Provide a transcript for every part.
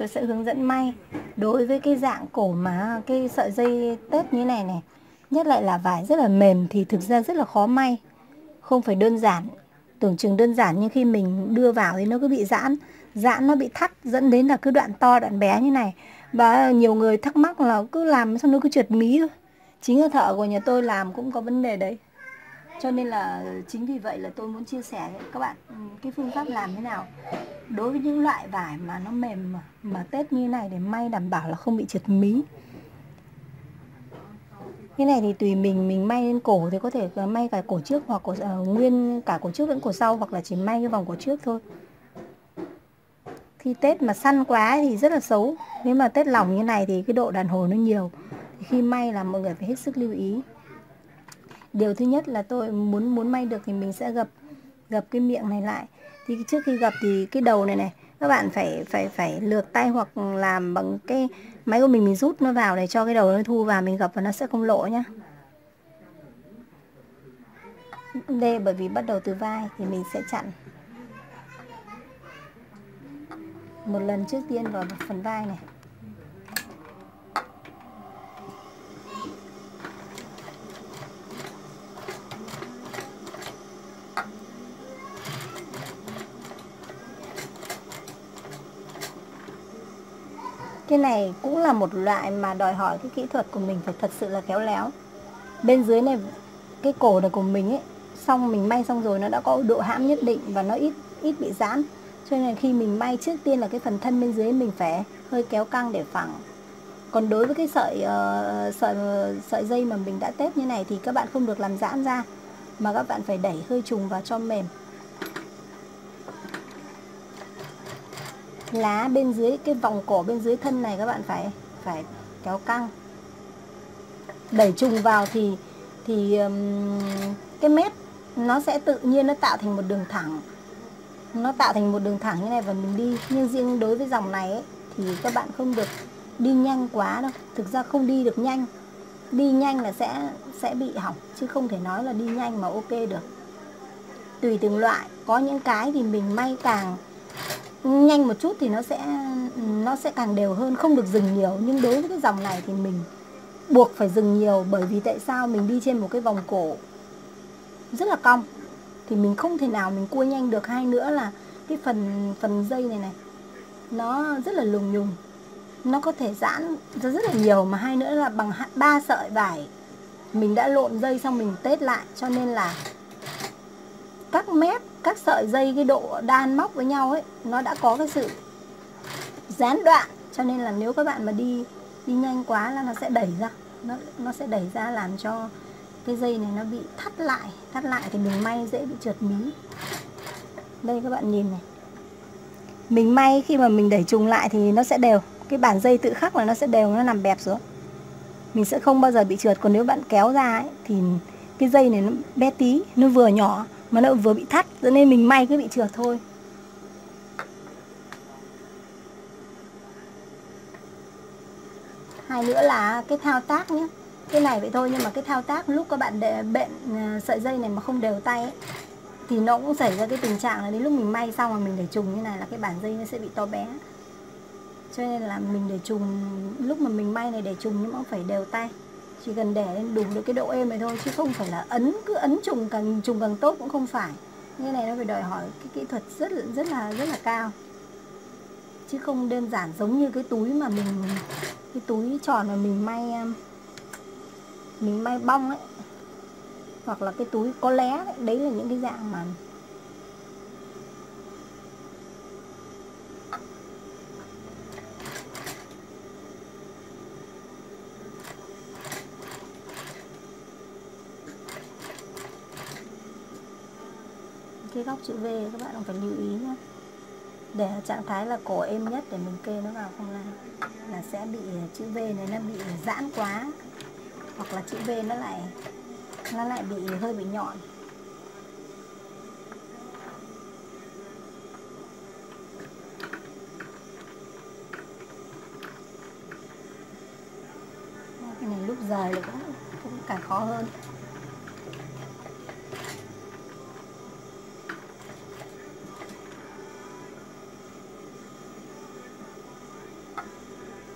tôi sẽ hướng dẫn may. Đối với cái dạng cổ mà cái sợi dây tết như này này, nhất lại là vải rất là mềm thì thực ra rất là khó may, không phải đơn giản. Tưởng chừng đơn giản nhưng khi mình đưa vào thì nó cứ bị giãn, giãn nó bị thắt dẫn đến là cứ đoạn to đoạn bé như này. Và nhiều người thắc mắc là cứ làm xong nó cứ trượt mí thôi. Chính là thợ của nhà tôi làm cũng có vấn đề đấy. Cho nên là chính vì vậy là tôi muốn chia sẻ với các bạn cái phương pháp làm thế nào đối với những loại vải mà nó mềm mà tết như này để may đảm bảo là không bị trượt mí. Cái này thì tùy mình may lên cổ thì có thể may cả cổ trước hoặc nguyên cả cổ trước lẫn cổ sau, hoặc là chỉ may cái vòng cổ trước thôi. Khi tết mà săn quá thì rất là xấu. Nếu mà tết lỏng như này thì cái độ đàn hồi nó nhiều, thì khi may là mọi người phải hết sức lưu ý. Điều thứ nhất là tôi muốn may được thì mình sẽ gập cái miệng này lại. Thì trước khi gập thì cái đầu này các bạn phải lược tay hoặc làm bằng cái máy của mình rút nó vào để cho cái đầu nó thu vào, mình gập và nó sẽ không lộ nhá. Đây, bởi vì bắt đầu từ vai thì mình sẽ chặn một lần trước tiên vào phần vai này. Cái này cũng là một loại mà đòi hỏi cái kỹ thuật của mình phải thật sự là khéo léo. Bên dưới này, cái cổ này của mình ấy, xong mình may xong rồi nó đã có độ hãm nhất định và nó ít bị giãn. Cho nên là khi mình may trước tiên là cái phần thân bên dưới mình phải hơi kéo căng để phẳng. Còn đối với cái sợi dây mà mình đã tết như này thì các bạn không được làm giãn ra, mà các bạn phải đẩy hơi trùng vào cho mềm. Lá bên dưới, cái vòng cổ bên dưới thân này các bạn phải kéo căng, đẩy trùng vào thì cái mép nó sẽ tự nhiên nó tạo thành một đường thẳng, như này và mình đi. Nhưng riêng đối với dòng này ấy, thì các bạn không được đi nhanh quá đâu. Thực ra không đi được nhanh, đi nhanh là sẽ bị hỏng, chứ không thể nói là đi nhanh mà ok được. Tùy từng loại, có những cái thì mình may càng nhanh một chút thì nó sẽ càng đều hơn, không được dừng nhiều. Nhưng đối với cái dòng này thì mình buộc phải dừng nhiều, bởi vì tại sao? Mình đi trên một cái vòng cổ rất là cong thì mình không thể nào mình cua nhanh được. Hai nữa là cái phần dây này nó rất là lùng nhùng, nó có thể giãn ra rất là nhiều. Mà hai nữa là bằng 3 sợi vải mình đã lộn dây xong mình tết lại, cho nên là các mép, các sợi dây, cái độ đan móc với nhau ấy, nó đã có cái sự gián đoạn. Cho nên là nếu các bạn mà đi nhanh quá là nó sẽ đẩy ra, nó sẽ đẩy ra làm cho cái dây này nó bị thắt lại thì mình may dễ bị trượt mí. Đây các bạn nhìn này, mình may khi mà mình đẩy trùng lại thì nó sẽ đều, cái bản dây tự khắc là nó sẽ đều, nó nằm bẹp xuống, mình sẽ không bao giờ bị trượt. Còn nếu bạn kéo ra ấy, thì cái dây này nó bé tí, nó vừa nhỏ mà nó vừa bị thắt, cho nên mình may cứ bị trượt thôi. Hai nữa là cái thao tác nhé, cái này vậy thôi, nhưng mà cái thao tác lúc các bạn bện sợi dây này mà không đều tay ấy, thì nó cũng xảy ra cái tình trạng là đến lúc mình may xong mà mình để trùng như này là cái bản dây nó sẽ bị to bé. Cho nên là mình để trùng, lúc mà mình may này để trùng nhưng mà cũng phải đều tay, chỉ cần để lên đủ được cái độ êm này thôi, chứ không phải là cứ ấn trùng càng tốt cũng không phải. Như này nó phải đòi hỏi cái kỹ thuật rất là cao, chứ không đơn giản giống như cái túi mà cái túi tròn mà mình may bong ấy, hoặc là cái túi có lé ấy. Đấy là những cái dạng mà cái góc chữ V các bạn cũng phải lưu ý nhé, để trạng thái là cổ êm nhất để mình kê nó vào không là sẽ bị chữ V này nó bị giãn quá, hoặc là chữ V nó lại bị hơi bị nhọn. Cái này lúc rời là cũng càng khó hơn.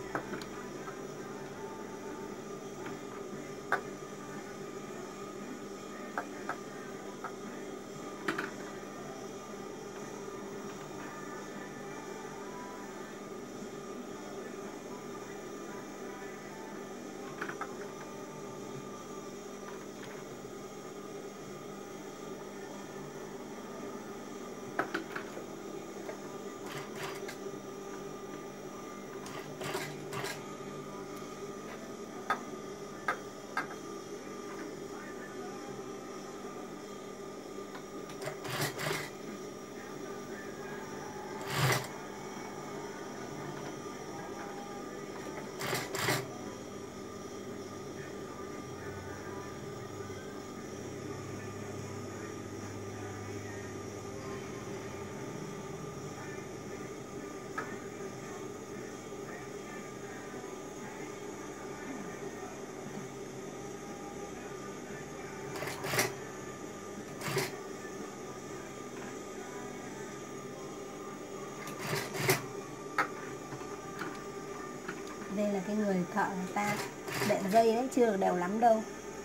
Đây là cái người thợ người ta đệm dây đấy, chưa được đều lắm đâu.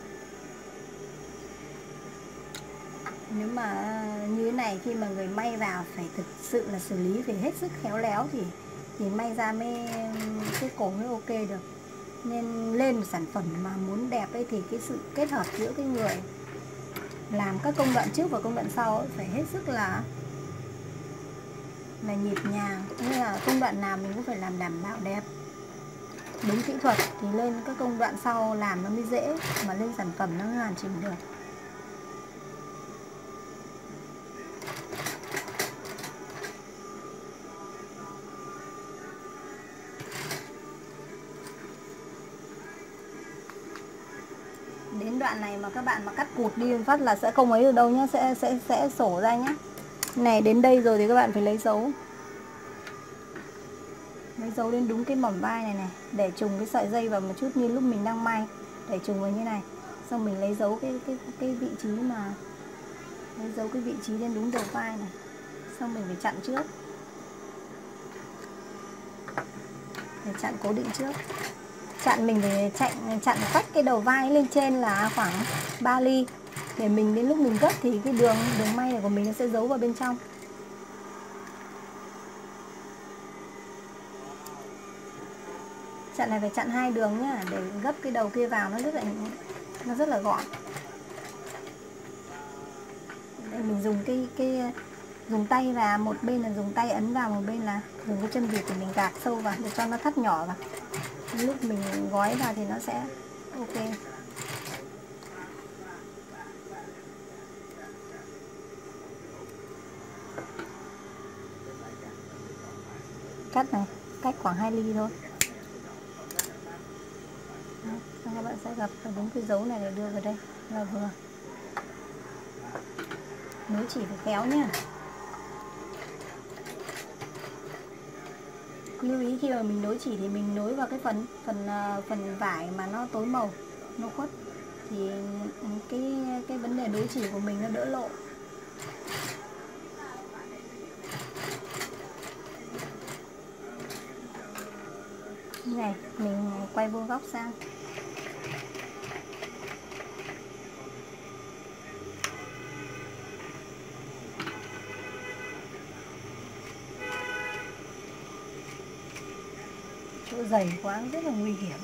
Nếu mà như thế này khi mà người may vào phải thực sự là xử lý phải hết sức khéo léo thì may ra mới cái cổ mới ok được. Nên lên một sản phẩm mà muốn đẹp ấy thì cái sự kết hợp giữa cái người làm các công đoạn trước và công đoạn sau ấy, phải hết sức là nhịp nhàng. Nên là công đoạn nào mình cũng phải làm đảm bảo đẹp, đúng kỹ thuật thì lên các công đoạn sau làm nó mới dễ, mà lên sản phẩm nó mới hoàn chỉnh được. Đến đoạn này mà các bạn mà cắt cụt đi phát là sẽ không ấy được đâu nhá, sẽ sổ ra nhá. Này đến đây rồi thì các bạn phải lấy dấu. Lấy dấu đến đúng cái mỏm vai này này, để trùng cái sợi dây vào một chút như lúc mình đang may, để trùng vào như này. Xong mình lấy dấu cái vị trí mà lấy dấu cái vị trí lên đúng đầu vai này. Xong mình phải chặn trước. Để chặn cố định trước. Chặn mình phải chặn cách cái đầu vai lên trên là khoảng 3 ly. Để mình đến lúc mình gấp thì cái đường may này của mình nó sẽ giấu vào bên trong. Chặn này phải chặn 2 đường nhá, để gấp cái đầu kia vào nó rất là gọn. Đây mình dùng dùng tay và một bên là dùng tay ấn vào, một bên là dùng cái châm vịt thì mình gạt sâu vào để cho nó thắt nhỏ vào. Lúc mình gói vào thì nó sẽ ok. Cắt này, cách khoảng 2 ly thôi. Xong các bạn sẽ gập vào đúng cái dấu này để đưa vào đây là vừa. Nối chỉ phải khéo nhá. Lưu ý khi mà mình nối chỉ thì mình nối vào cái phần vải mà nó tối màu, nó khuất thì cái vấn đề nối chỉ của mình nó đỡ lộ. Này, mình quay vuông góc sang. Chỗ dày quá rất là nguy hiểm.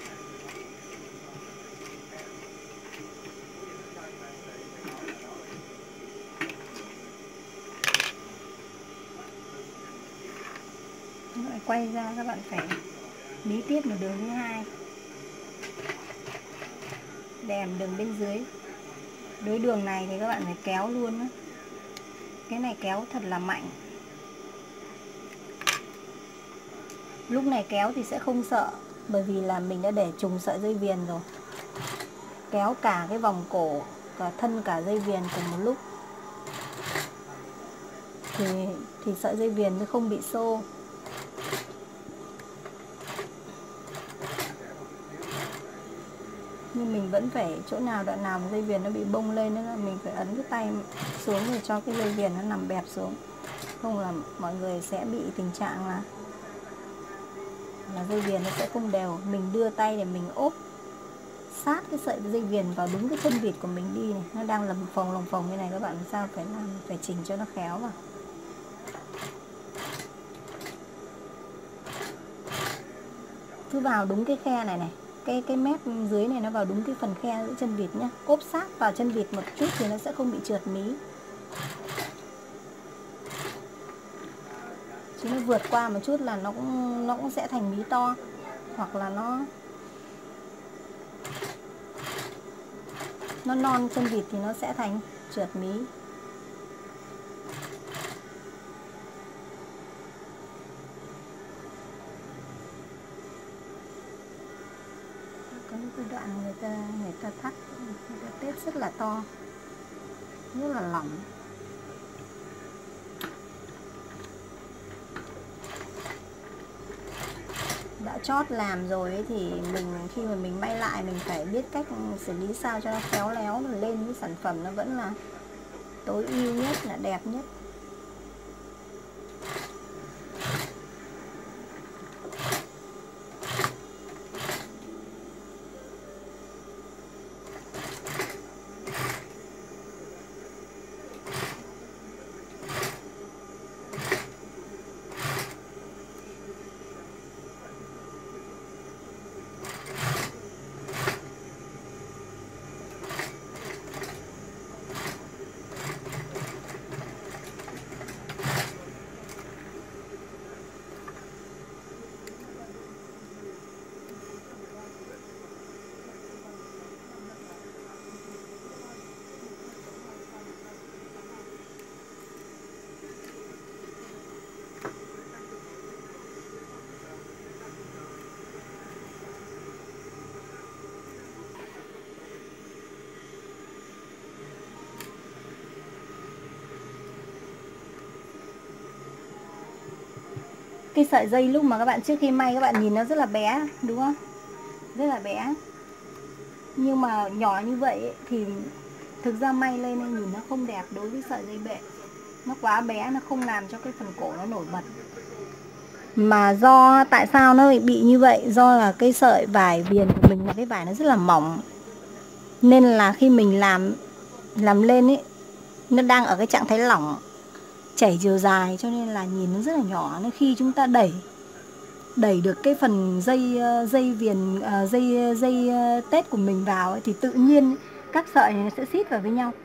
Quay ra các bạn phải bí tiếp một đường thứ hai, đèm đường bên dưới. Đối đường này thì các bạn phải kéo luôn đó. Cái này kéo thật là mạnh. Lúc này kéo thì sẽ không sợ, bởi vì là mình đã để trùng sợi dây viền rồi. Kéo cả cái vòng cổ, cả thân cả dây viền cùng một lúc thì sợi dây viền nó không bị xô. Nhưng mình vẫn phải chỗ nào đoạn nào dây viền nó bị bông lên nữa là mình phải ấn cái tay xuống để cho cái dây viền nó nằm bẹp xuống. Không là mọi người sẽ bị tình trạng là là dây viền nó sẽ không đều. Mình đưa tay để mình ốp sát cái sợi dây viền vào đúng cái chân vịt của mình đi này, nó đang lồng phồng như này các bạn, sao phải chỉnh cho nó khéo vào. Cứ vào đúng cái khe này này, cái mép dưới này nó vào đúng cái phần khe giữa chân vịt nhá, ốp sát vào chân vịt một chút thì nó sẽ không bị trượt mí. Chứ nó vượt qua một chút là nó cũng sẽ thành mí to, hoặc là nó non chân vịt thì nó sẽ thành trượt mí. Có những cái đoạn người ta thắt, người ta tết rất là to, rất là lỏng. Đã chót làm rồi ấy, thì khi mà mình may lại mình phải biết cách xử lý sao cho nó khéo léo, mà lên cái sản phẩm nó vẫn là tối ưu nhất, là đẹp nhất. Cái sợi dây lúc mà các bạn trước khi may các bạn nhìn nó rất là bé, đúng không? Rất là bé. Nhưng mà nhỏ như vậy ấy, thì thực ra may lên nhìn nó không đẹp đối với sợi dây bệ. Nó quá bé, nó không làm cho cái phần cổ nó nổi bật. Mà do tại sao nó bị như vậy? Do là cái sợi vải viền của mình là cái vải nó rất là mỏng. Nên là khi mình làm lên ấy, nó đang ở cái trạng thái lỏng, chảy chiều dài, cho nên là nhìn nó rất là nhỏ. Nên khi chúng ta đẩy được cái phần dây viền dây tết của mình vào ấy, thì tự nhiên các sợi này nó sẽ xít vào với nhau,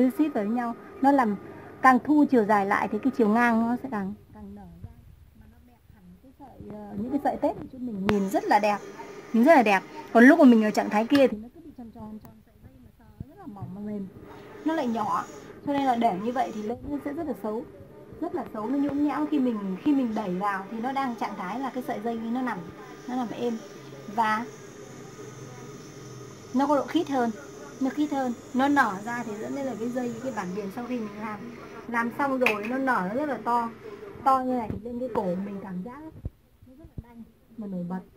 nó làm càng thu chiều dài lại thì cái chiều ngang nó sẽ càng nở ra, mà nó đẹp hẳn cái sợi những cái sợi tết của chúng mình, nhìn rất là đẹp, Còn lúc mà mình ở trạng thái kia thì nó cứ bị tròn sợi dây mà sờ rất là mỏng mà mềm, nó lại nhỏ, cho nên là để như vậy thì lên nó sẽ rất là xấu, nó nhũn nhẽo. Khi mình đẩy vào thì nó đang trạng thái là cái sợi dây nó nằm êm và nó có độ khít hơn, nó nở ra thì dẫn đến là cái bản viền sau khi mình làm xong rồi nó nở nó rất là to như này, thì lên cái cổ mình cảm giác nó rất là đanh mà nổi bật.